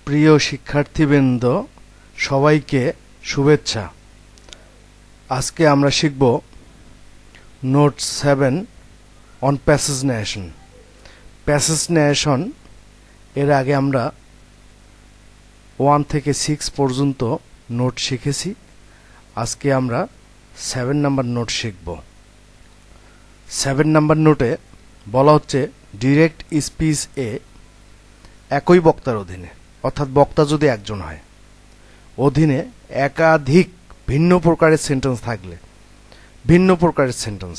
প্রিয় শিক্ষার্থীবৃন্দ সবাইকে শুভেচ্ছা। আজকে আমরা শিখব note 7 on passage narration. Passage narration এর আগে আমরা 1 থেকে 6 পর্যন্ত নোট শিখেছি। আজকে আমরা 7 নাম্বার নোট শিখব। 7 নাম্বার নোটে বলা হচ্ছে ডিরেক্ট স্পিচ এ একই বক্তার অধীনে, অর্থাৎ বক্তা যদি একজন হয়, অধীনে একাধিক ভিন্ন প্রকারের সেন্টেন্স থাকলে, ভিন্ন প্রকারের সেন্টেন্স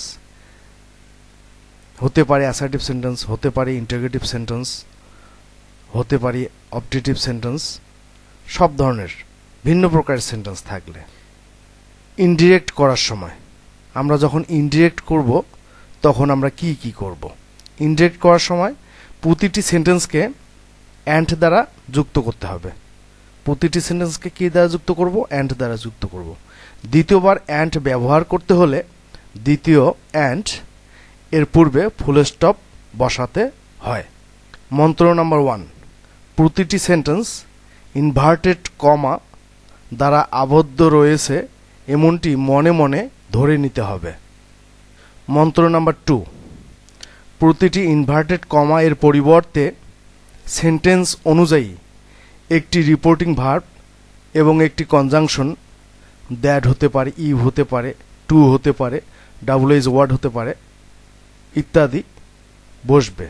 হতে পারে অ্যাসার্টিভ সেন্টেন্স, হতে পারে ইন্টারোগেটিভ সেন্টেন্স, হতে পারে অবজেক্টিভ সেন্টেন্স, সব ধরনের ভিন্ন প্রকারের সেন্টেন্স থাকলে ইনডিরেক্ট করার সময়, আমরা যখন ইনডিরেক্ট করব তখন আমরা কি কি করব। ইনডিরেক্ট করার সময় প্রতিটি সেন্টেন্সকে অ্যান্ড দ্বারা যুক্ত করতে হবে। প্রতিটি সেন্টেন্সকে কি দ্বারা যুক্ত করব? অ্যান্ড দ্বারা যুক্ত করব। দ্বিতীয়বার অ্যান্ড ব্যবহার করতে হলে দ্বিতীয় অ্যান্ড এর পূর্বে ফুল স্টপ বসাতে হয়। মন্ত্র নাম্বার 1, প্রতিটি সেন্টেন্স ইনভার্টেড কমা দ্বারা আবদ্ধ রয়েছে এমনটি মনে মনে ধরে নিতে হবে। মন্ত্র নাম্বার 2, প্রতিটি ইনভার্টেড কমা এর পরিবর্তে সেন্টেন্স অনুযায়ী একটি রিপোর্টিং ভার্ব এবং একটি কনজাংশন, দ্যাট হতে পারে, ইভ হতে পারে, টু হতে পারে, ডাব্লুএইচ ওয়ার্ড হতে পারে ইত্যাদি বসবে।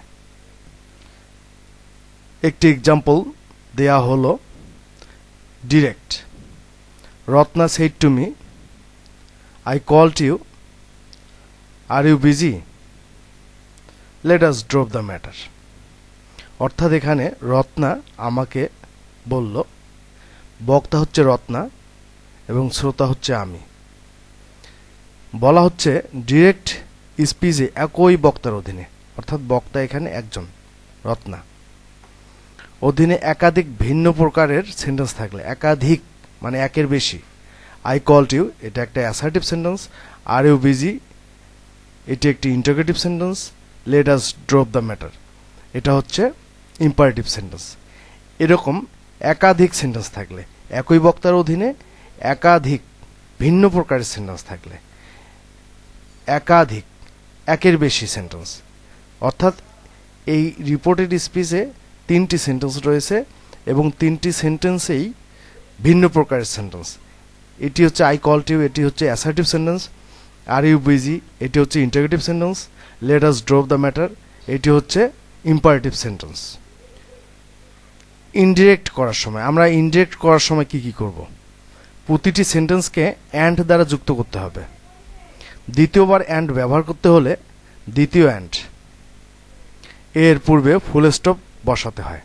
একটি এক্সাম্পল দেয়া হলো direct. Ratna said to me, I called you, are you busy, let us drop the matter. অর্থাৎ এখানে রত্না আমাকে বলল, বক্তা হচ্ছে রত্না এবং শ্রোতা হচ্ছে আমি। বলা হচ্ছে ডিরেক্ট স্পিচে একই বক্তার অধীনে, অর্থাৎ বক্তা এখানে একজন রত্না, অধীনে একাধিক ভিন্ন প্রকারের সেন্টেন্স থাকলে, একাধিক মানে একের বেশি। আই কলড ইউ এটা একটা assertive sentence, are you busy এটি একটি interrogative sentence, let us drop the matter এটা হচ্ছে ইম্পারেটিভ সেন্টেন্স। এরকম একাধিক সেন্টেন্স থাকলে, একই বক্তার অধীনে একাধিক ভিন্ন প্রকারের সেন্টেন্স থাকলে, একাধিক একের বেশি সেন্টেন্স, অর্থাৎ এই রিপোর্টেড স্পিচে 3টি সেন্টেন্স রয়েছে এবং 3টি সেন্টেন্সেই ভিন্ন প্রকারের সেন্টেন্স। এটি হচ্ছে আই কলড ইউ, এটি হচ্ছে assertive sentence, are you busy এটি হচ্ছে interrogative sentence, let us drop the matter এটি হচ্ছে ইম্পারেটিভ সেন্টেন্স। ইনডিরেক্ট করার সময়, আমরা ইনডিরেক্ট করার সময় কি কি করব? প্রতিটি সেন্টেন্সকে অ্যান্ড দ্বারা যুক্ত করতে হবে। দ্বিতীয়বার অ্যান্ড ব্যবহার করতে হলে দ্বিতীয় অ্যান্ড এর পূর্বে ফুল স্টপ বসাতে হয়।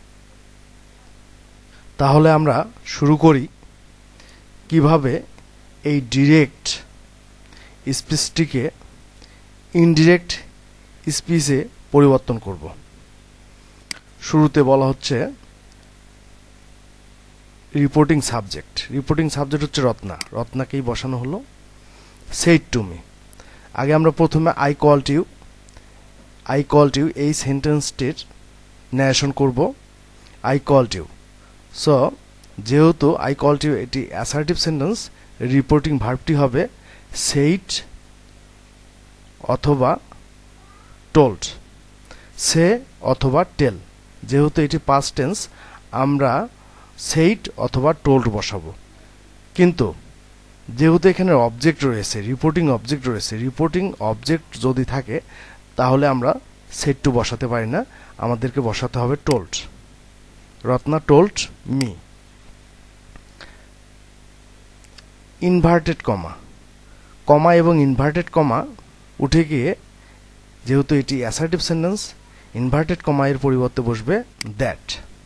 তাহলে আমরা শুরু করি কিভাবে এই ডিরেক্ট স্পিচটিকে ইনডিরেক্ট স্পিচে পরিবর্তন করব। শুরুতে বলা হচ্ছে রিপোর্টিং সাবজেক্ট। রিপোর্টিং সাবজেক্ট হচ্ছে রত্না, রত্নাকেই বসানো হলো। সেড টু মি, আগে আমরা প্রথমে I called you, I called you এই সেন্টেন্সটির ন্যারেশন করব। আই কলড ইউ, সো যেহেতু আই কলড ইউ এটি অ্যাসার্টিভ সেন্টেন্স, রিপোর্টিং ভার্বটি হবে সেইড অথবা টোল্ড, সে অথবা টেল। যেহেতু এটি পাস্ট টেন্স, আমরা সেইড অথবা টোল্ড বসাবো। কিন্তু যেহেতু এখানে অবজেক্ট রয়েছে, রিপোর্টিং অবজেক্ট রয়েছে, রিপোর্টিং অবজেক্ট যদি থাকে তাহলে আমরা সেড টু বসাতে পারি না, আমাদেরকে বসাতে হবে told. Ratna told me. Inverted comma, comma এবং ইনভার্টেড কমা উঠে গিয়ে, যেহেতু এটি অ্যাসার্টিভ সেন্টেন্স, ইনভার্টেড কমা এর পরিবর্তে বসবে দ্যাট।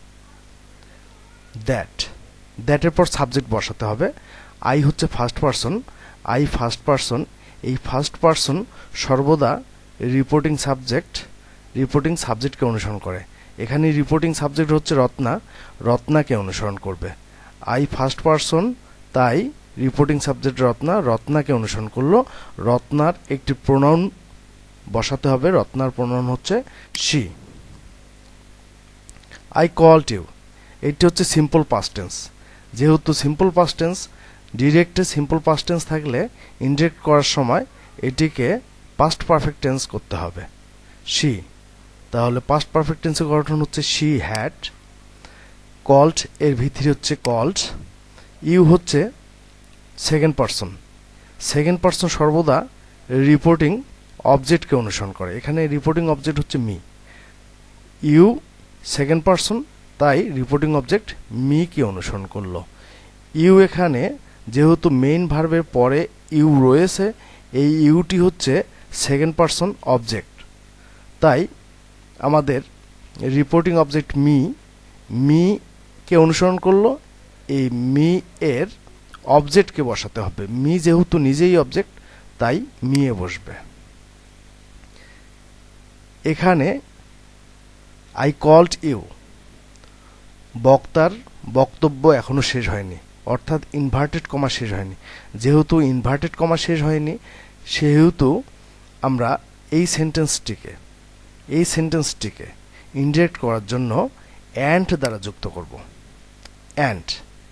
দ্যাট, দ্যাটের পর সাবজেক্ট বসাতে হবে। আই হচ্ছে first person, I first person, এই ফার্স্ট পারসন সর্বদা রিপোর্টিং সাবজেক্টকে অনুসরণ করে। এখানে রিপোর্টিং সাবজেক্ট হচ্ছে রত্না, রত্নাকে অনুসরণ করবে। আই ফার্স্ট পারসন, তাই রিপোর্টিং সাবজেক্ট রত্না, রত্নাকে অনুসরণ করলো। রত্নার একটি প্রোনাউন বসাতে হবে, রত্নার প্রোনাউন হচ্ছে শি। আই কলড ইউ, এটি হচ্ছে সিম্পল পাস্ট টেন্স। যেহেতু সিম্পল পাস্ট টেন্স, ডিরেক্টে সিম্পল পাস্ট টেন্স থাকলে ইনডিরেক্ট করার সময় এটিকে পাস্ট পারফেক্ট টেন্স করতে হবে। শি, তাহলে পাস্ট পারফেক্ট টেন্সের গঠন হচ্ছে শি হ্যাড। কল্ড এর ভিতরে হচ্ছে কল্ড। ইউ হচ্ছে সেকেন্ড পারসন। সেকেন্ড পারসন সর্বদা রিপোর্টিং অবজেক্টকে অনুসরণ করে। এখানে রিপোর্টিং অবজেক্ট হচ্ছে মি। ইউ সেকেন্ড পারসন, তাই রিপোর্টিং অবজেক্ট মি কে অনুসরণ করলো। ইউ এখানে যেহেতু মেইন ভার্বের পরে ইউ রয়েছে, এই ইউটি হচ্ছে সেকেন্ড পারসন অবজেক্ট, তাই আমাদের রিপোর্টিং অবজেক্ট মি কে অনুসরণ করলো। এই মি এর অবজেক্টকে বসাতে হবে। মি যেহেতু নিজেই অবজেক্ট, তাই মি এ বসবে। এখানে আই কল্ড ইউ, বক্তার বক্তব্য এখনো শেষ হয়নি, অর্থাৎ ইনভার্টেড কমা শেষ হয়নি। যেহেতু ইনভার্টেড কমা শেষ হয়নি, সেহেতু আমরা এই সেন্টেন্সটিকে ইনডিরেক্ট করার জন্য অ্যান্ড দ্বারা যুক্ত করব। অ্যান্ড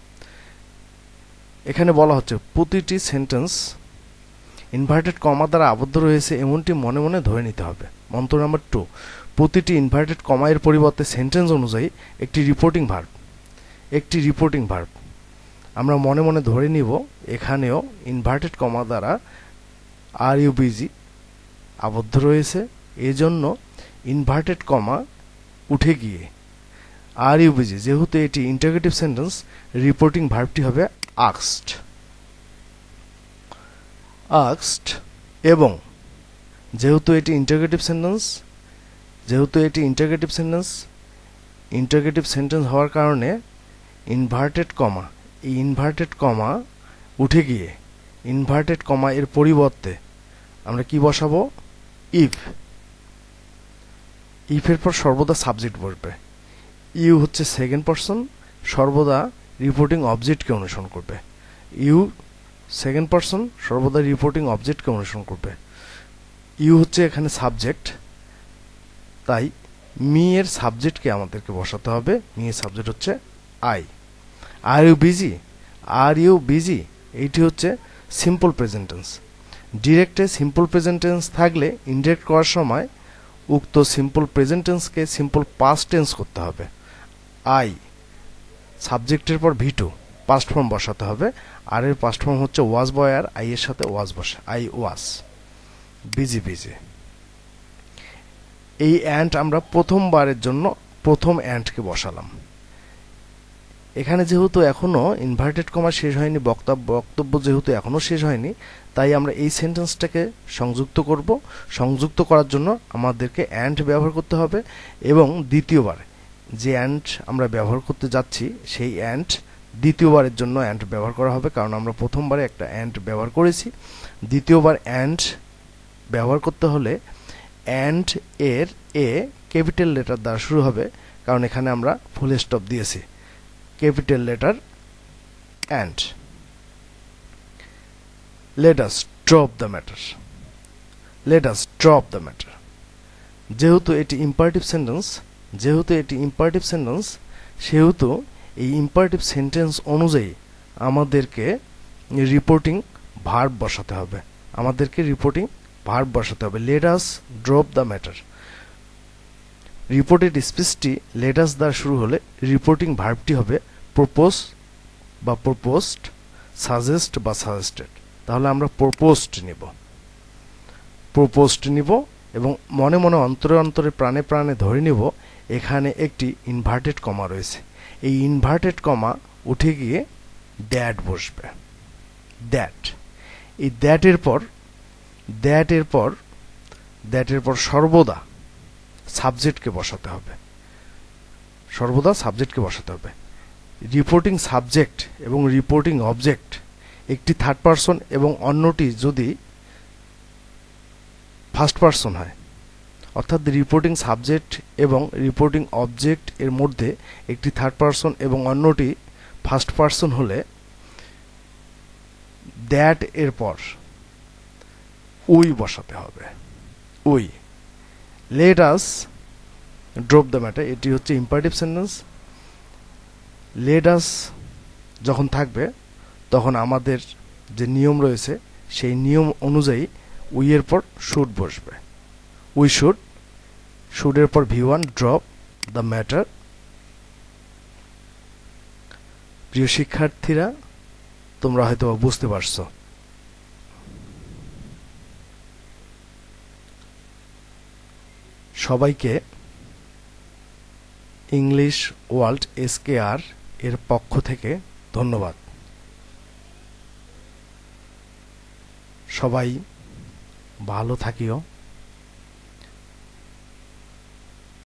এখানে বলা হচ্ছে প্রতিটি সেন্টেন্স ইনভার্টেড কমা দ্বারা আবদ্ধ রয়েছে এমনটি মনে মনে ধরে নিতে হবে। মন্ত্র নাম্বার 2, প্রতিটি ইনভার্টেড কমা এর পরিবর্তে সেন্টেন্স অনুযায়ী একটি রিপোর্টিং ভার্ব আমরা মনে মনে ধরে নিব। এখানেও ইনভার্টেড কমা দ্বারা আর ইউ বিজি আবদ্ধ রয়েছে, এজন্য ইনভার্টেড কমা উঠে গিয়ে আর ইউ বিজি, যেহেতু এটি ইন্টারোগেটিভ সেন্টেন্স, রিপোর্টিং ভার্বটি হবে আস্কড। এবং যেহেতু এটি ইন্টারোগেটিভ সেন্টেন্স হওয়ার কারণে ইনভার্টেড কমা উঠে গিয়ে ইনভার্টেড কমা এর পরিবর্তে আমরা কি বসাবো? ইফ এর পর সর্বদা সাবজেক্ট বসবে। ইউ হচ্ছে সেকেন্ড পারসন, সর্বদা রিপোর্টিং অবজেক্টকে অনুসরণ করবে। ইউ সেকেন্ড পারসন সর্বদা রিপোর্টিং অবজেক্টকে অনুসরণ করবে। ইউ হচ্ছে এখানে সাবজেক্ট, তাই মি এর সাবজেক্টকে আমাদেরকে বসাতে হবে। মি এর সাবজেক্ট হচ্ছে আই। আর ইউ বিজি এইটি হচ্ছে সিম্পল প্রেজেন্ট টেন্স। ডিরেক্টে সিম্পল প্রেজেন্ট টেন্স থাকলে ইনডিরেক্ট করার সময় উক্ত সিম্পল প্রেজেন্ট টেন্সকে সিম্পল পাস্ট টেন্স করতে হবে। আই সাবজেক্টের পর V2 পাস্ট ফর্ম বসাতে হবে। আর এর পাস্ট ফর্ম হচ্ছে ওয়াজ বয়, আর আই এর সাথে ওয়াজ বসে, আই ওয়াজ। বিজি এই অ্যান্ড আমরা প্রথমবারের জন্য প্রথম অ্যান্ডকে বসালাম। এখানে যেহেতু এখনো ইনভার্টেড কমা শেষ হয়নি, বক্তব্য যেহেতু এখনো শেষ হয়নি, তাই আমরা এই সেন্টেন্সটাকে সংযুক্ত করার জন্য আমাদেরকে অ্যান্ড ব্যবহার করতে হবে। এবং দ্বিতীয়বার যে অ্যান্ড আমরা ব্যবহার করতে যাচ্ছি, সেই অ্যান্ড দ্বিতীয়বারের জন্য অ্যান্ড ব্যবহার করা হবে, কারণ আমরা প্রথমবারে একটা অ্যান্ড ব্যবহার করেছি। দ্বিতীয়বার অ্যান্ড ব্যবহার করতে হলে অ্যান্ড এর এ ক্যাপিটাল লেটার দ্বারা শুরু হবে, কারণ এখানে আমরা ফুল স্টপ দিয়েছি। Capital letter and. Let us drop the matter. যেহেতু এটি ইম্পারেটিভ সেন্টেন্স, সেহেতু এই ইম্পারেটিভ সেন্টেন্স অনুযায়ী আমাদেরকে রিপোর্টিং ভার্ব বসাতে হবে। Let us drop the matter. Reported স্পিচটি let us দ্বারা শুরু হলে রিপোর্টিং ভার্বটি হবে প্রপোজ বা প্রপোজড, সাজেস্ট বা সাজেস্টেড। তাহলে আমরা প্রপোজড নিব এবং মনে মনে অন্তরে প্রাণে ধরে নিব এখানে একটি ইনভার্টেড কমা রয়েছে। এই ইনভার্টেড কমা উঠে গিয়ে দ্যাট বসবে। এই দ্যাটের পর সর্বদা সাবজেক্টকে বসাতে হবে। রিপোর্টিং সাবজেক্ট এবং রিপোর্টিং অবজেক্ট একটি থার্ড পারসন এবং অন্যটি যদি ফার্স্ট পারসন হয়, অর্থাৎ রিপোর্টিং সাবজেক্ট এবং রিপোর্টিং অবজেক্ট এর মধ্যে একটি থার্ড পারসন এবং অন্যটি ফার্স্ট পারসন হলে দ্যাট এর পর উই বসাতে হবে। Let us drop the matter, এটি হচ্ছে ইম্পারেটিভ সেন্টেন্স। লেট আস যখন থাকবে তখন আমাদের যে নিয়ম রয়েছে সেই নিয়ম অনুযায়ী উই এর পর শুড বসবে। উই শুডের পর V1 ড্রপ দ্য ম্যাটার। প্রিয় শিক্ষার্থীরা, তোমরা হয়তো বুঝতে পারছো। সবাইকে ইংলিশ ওয়ার্ল্ড SKR এর পক্ষ থেকে ধন্যবাদ। সবাই ভালো থাকিও।